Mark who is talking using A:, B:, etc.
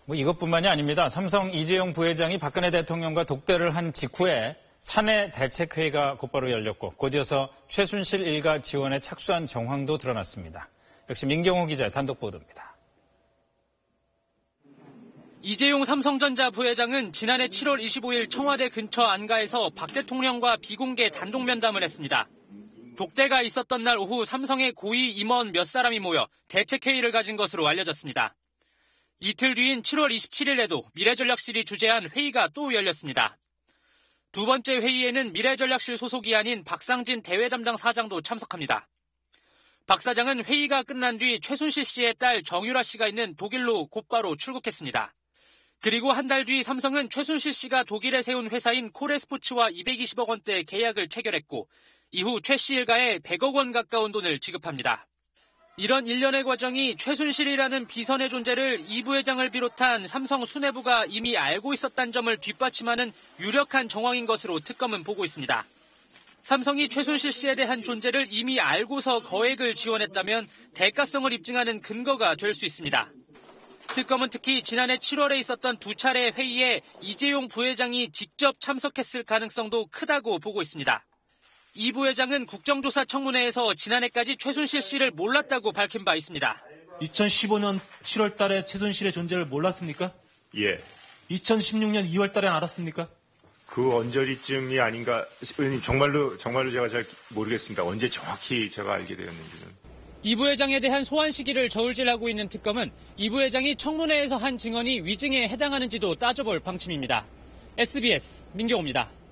A: 이것뿐만이 아닙니다. 삼성 이재용 부회장이 박근혜 대통령과 독대를 한 직후에 사내 대책회의가 곧바로 열렸고 곧이어서 최순실 일가 지원에 착수한 정황도 드러났습니다. 역시 민경호 기자의 단독 보도입니다.
B: 이재용 삼성전자 부회장은 지난해 7월 25일 청와대 근처 안가에서 박 대통령과 비공개 단독 면담을 했습니다. 독대가 있었던 날 오후 삼성의 고위 임원 몇 사람이 모여 대책회의를 가진 것으로 알려졌습니다. 이틀 뒤인 7월 27일에도 미래전략실이 주재한 회의가 또 열렸습니다. 두 번째 회의에는 미래전략실 소속이 아닌 박상진 대외 담당 사장도 참석합니다. 박 사장은 회의가 끝난 뒤 최순실 씨의 딸 정유라 씨가 있는 독일로 곧바로 출국했습니다. 그리고 한 달 뒤 삼성은 최순실 씨가 독일에 세운 회사인 코레스포츠와 220억 원대 계약을 체결했고 이후 최 씨 일가에 100억 원 가까운 돈을 지급합니다. 이런 일련의 과정이 최순실이라는 비선의 존재를 이 부회장을 비롯한 삼성 수뇌부가 이미 알고 있었다는 점을 뒷받침하는 유력한 정황인 것으로 특검은 보고 있습니다. 삼성이 최순실 씨에 대한 존재를 이미 알고서 거액을 지원했다면 대가성을 입증하는 근거가 될 수 있습니다. 특검은 특히 지난해 7월에 있었던 두 차례 회의에 이재용 부회장이 직접 참석했을 가능성도 크다고 보고 있습니다. 이 부회장은 국정조사 청문회에서 지난해까지 최순실 씨를 몰랐다고 밝힌 바 있습니다.
C: 2015년 7월 달에 최순실의 존재를 몰랐습니까?
D: 예.
C: 2016년 2월 달에 알았습니까?
D: 그 언저리쯤이 아닌가, 의원님 정말로 제가 잘 모르겠습니다. 언제 정확히 제가 알게 되었는지는.
B: 이 부회장에 대한 소환 시기를 저울질하고 있는 특검은 이 부회장이 청문회에서 한 증언이 위증에 해당하는지도 따져볼 방침입니다. SBS 민경호입니다.